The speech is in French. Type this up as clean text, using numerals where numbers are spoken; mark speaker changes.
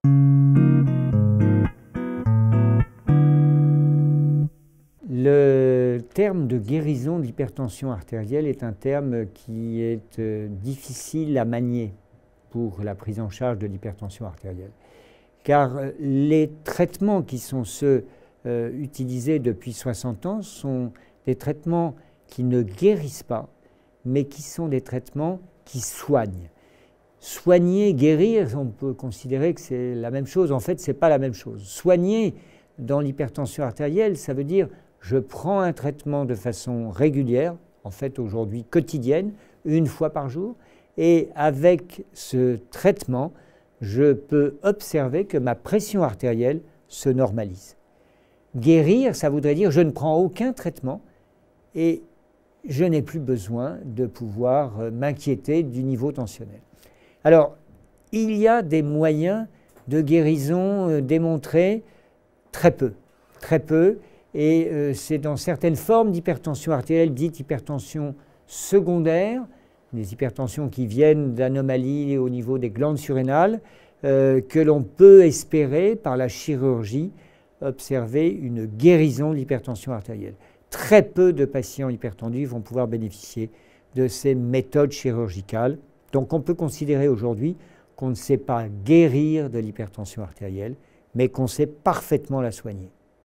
Speaker 1: Le terme de guérison de l'hypertension artérielle est un terme qui est difficile à manier pour la prise en charge de l'hypertension artérielle. Car les traitements qui sont ceux utilisés depuis 60 ans sont des traitements qui ne guérissent pas, mais qui sont des traitements qui soignent. Soigner, guérir, on peut considérer que c'est la même chose. En fait, ce n'est pas la même chose. Soigner dans l'hypertension artérielle, ça veut dire je prends un traitement de façon régulière, en fait aujourd'hui quotidienne, une fois par jour, et avec ce traitement, je peux observer que ma pression artérielle se normalise. Guérir, ça voudrait dire je ne prends aucun traitement et je n'ai plus besoin de pouvoir m'inquiéter du niveau tensionnel. Alors, il y a des moyens de guérison démontrés très peu, et c'est dans certaines formes d'hypertension artérielle dite hypertension secondaire, des hypertensions qui viennent d'anomalies au niveau des glandes surrénales, que l'on peut espérer par la chirurgie observer une guérison de l'hypertension artérielle. Très peu de patients hypertendus vont pouvoir bénéficier de ces méthodes chirurgicales. Donc on peut considérer aujourd'hui qu'on ne sait pas guérir de l'hypertension artérielle, mais qu'on sait parfaitement la soigner.